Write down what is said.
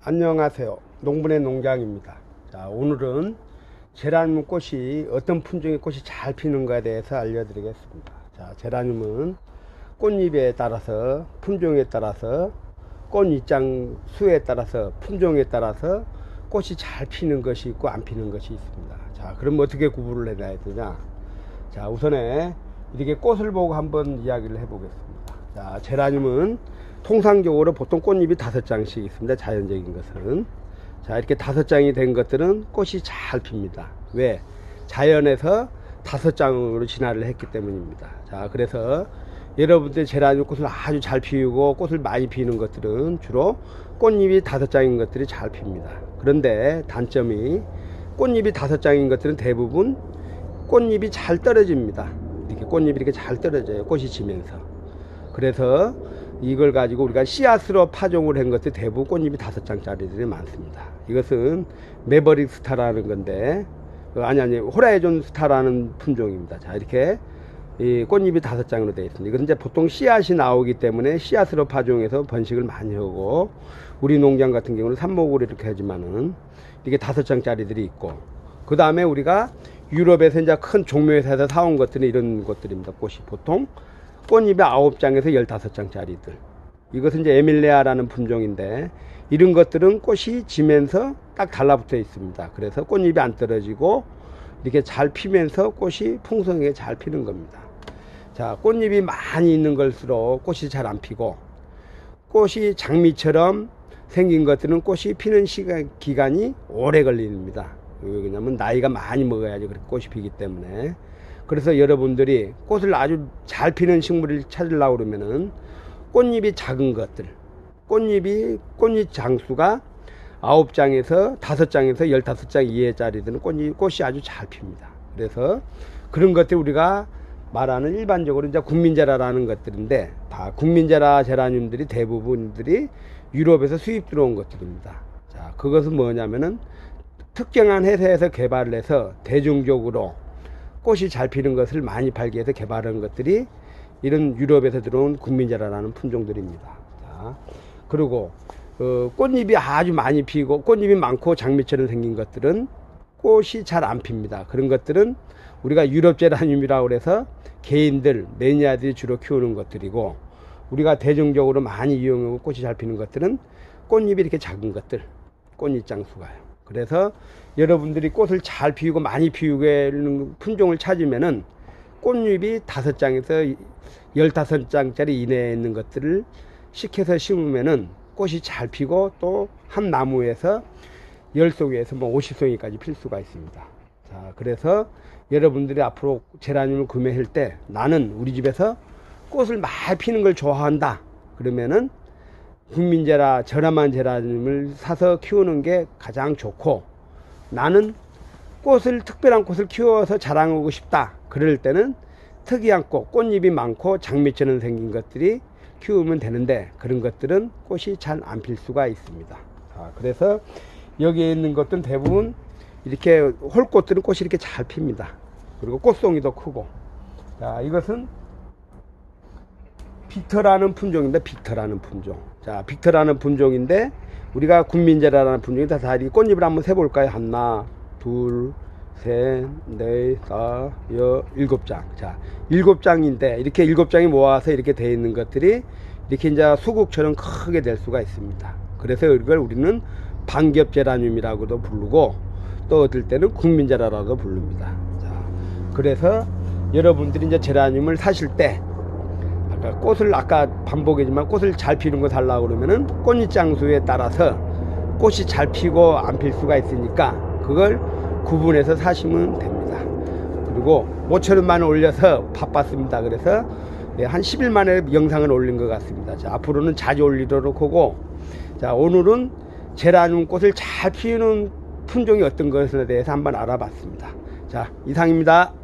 안녕하세요. 농분의 농장입니다. 자, 오늘은 제라늄 꽃이 어떤 품종의 꽃이 잘 피는가에 대해서 알려드리겠습니다. 자, 제라늄은 꽃잎에 따라서, 품종에 따라서, 꽃 입장 수에 따라서, 품종에 따라서 꽃이 잘 피는 것이 있고 안 피는 것이 있습니다. 자, 그럼 어떻게 구분을 해놔야 되냐? 자, 우선에 이렇게 꽃을 보고 한번 이야기를 해보겠습니다. 자, 제라늄은 통상적으로 보통 꽃잎이 5장씩 있습니다. 자연적인 것은. 자, 이렇게 5장이 된 것들은 꽃이 잘 핍니다. 왜? 자연에서 5장으로 진화를 했기 때문입니다. 자, 그래서 여러분들 제라늄 꽃을 아주 잘 피우고 꽃을 많이 피우는 것들은 주로 꽃잎이 5장인 것들이 잘 핍니다. 그런데 단점이 꽃잎이 5장인 것들은 대부분 꽃잎이 잘 떨어집니다. 이렇게 꽃잎이 이렇게 잘 떨어져요. 꽃이 지면서. 그래서 이걸 가지고 우리가 씨앗으로 파종을 한 것들 대부분 꽃잎이 5장짜리들이 많습니다. 이것은 메버릭 스타라는 건데, 아니 호라이존 스타라는 품종입니다. 자, 이렇게 이 꽃잎이 5장으로 되어 있습니다. 이것은 이제 보통 씨앗이 나오기 때문에 씨앗으로 파종해서 번식을 많이 하고, 우리 농장 같은 경우는 삽목으로 이렇게 하지만은 이게 5장짜리들이 있고, 그 다음에 우리가 유럽에서 이제 큰 종묘회사에서 사온 것들은 이런 것들입니다. 꽃이 보통 꽃잎이 9장에서 15장짜리들. 이것은 이제 에밀레아라는 품종인데, 이런 것들은 꽃이 지면서 딱 달라붙어 있습니다. 그래서 꽃잎이 안 떨어지고 이렇게 잘 피면서 꽃이 풍성하게 잘 피는 겁니다. 자, 꽃잎이 많이 있는 걸수록 꽃이 잘 안 피고, 꽃이 장미처럼 생긴 것들은 꽃이 피는 기간이 오래 걸립니다. 왜냐면 나이가 많이 먹어야지 그렇게 꽃이 피기 때문에. 그래서 여러분들이 꽃을 아주 잘 피는 식물을 찾으려고 그러면은 꽃잎이 작은 것들, 꽃잎 장수가 9장에서 5장에서 15장 이하짜리들은 꽃이 아주 잘 핍니다. 그래서 그런 것들 우리가 말하는 일반적으로 이제 국민제라라는 것들인데, 다 국민제라 제라늄들이 대부분들이 유럽에서 수입 들어온 것들입니다. 자, 그것은 뭐냐면은 특정한 회사에서 개발을 해서 대중적으로 꽃이 잘 피는 것을 많이 팔기 위해서 개발한 것들이 이런 유럽에서 들어온 국민제라라는 품종들입니다. 자, 그리고 꽃잎이 아주 많이 피고 꽃잎이 많고 장미처럼 생긴 것들은 꽃이 잘 안 핍니다. 그런 것들은 우리가 유럽 제라늄이라고 해서 개인들, 매니아들이 주로 키우는 것들이고, 우리가 대중적으로 많이 이용하고 꽃이 잘 피는 것들은 꽃잎이 이렇게 작은 것들, 꽃잎 장수가요. 그래서 여러분들이 꽃을 잘 피우고 많이 피우게 하는 품종을 찾으면은 꽃잎이 5장에서 15장짜리 이내에 있는 것들을 식혀서 심으면은 꽃이 잘 피고, 또 한 나무에서 10송이에서 50송이까지 필 수가 있습니다. 자, 그래서 여러분들이 앞으로 제라늄을 구매할 때, 나는 우리 집에서 꽃을 많이 피는 걸 좋아한다 그러면은 국민제라, 저렴한 제라늄을 사서 키우는 게 가장 좋고, 나는 특별한 꽃을 키워서 자랑하고 싶다 그럴 때는 특이한 꽃잎이 많고 장미처럼 생긴 것들이 키우면 되는데, 그런 것들은 꽃이 잘 안 필 수가 있습니다. 자, 그래서 여기에 있는 것들은 대부분 이렇게 홀꽃들은 꽃이 이렇게 잘 핍니다. 그리고 꽃송이도 크고. 자, 이것은 빅터라는 품종인데, 빅터라는 품종. 자, 빅터라는 품종인데, 우리가 국민제라라는 품종인데, 다 이 꽃잎을 한번 세볼까요? 하나, 둘, 셋, 넷, 다, 7장. 자, 7장인데, 이렇게 7장이 모아서 이렇게 되어 있는 것들이 이렇게 이제 수국처럼 크게 될 수가 있습니다. 그래서 이걸 우리는 반겹제라늄이라고도 부르고, 또 어떨 때는 국민제라라고 부릅니다. 자, 그래서 여러분들이 이제 제라늄을 사실 때, 꽃을 아까 반복이지만 꽃을 잘 피는 거 달라고 그러면은 꽃잎 장수에 따라서 꽃이 잘 피고 안 필 수가 있으니까 그걸 구분해서 사시면 됩니다. 그리고 모처럼 만에 올려서 바빴습니다. 그래서 한 10일 만에 영상을 올린 것 같습니다. 자, 앞으로는 자주 올리도록 하고, 자, 오늘은 제라늄 꽃을 잘 피우는 품종이 어떤 것에 대해서 한번 알아봤습니다. 자, 이상입니다.